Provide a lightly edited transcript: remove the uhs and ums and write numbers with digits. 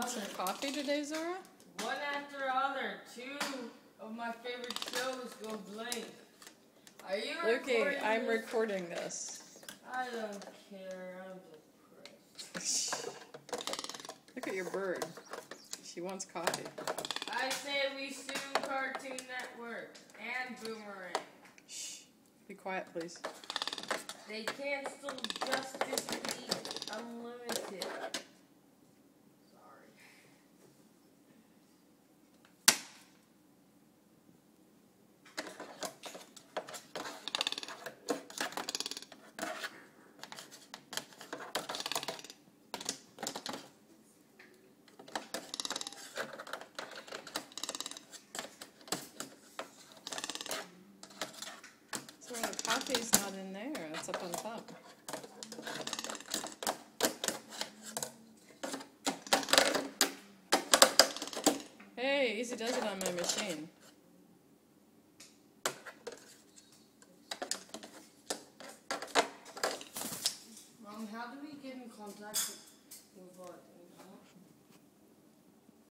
had some coffee today, Zora? One after the other. Two of my favorite shows go blank. Are you recording Lukey, I'm this? recording this. I don't care. I'm depressed. Look at your bird. She wants coffee. I say we sue Cartoon Network and Boomerang. Shh. Be quiet, please. They cancel Justice League Unlimited. Sorry. Zora, the coffee's not in there. It's up on top. Hey, Easy does it on my machine. Mom, how do we get in contact with what?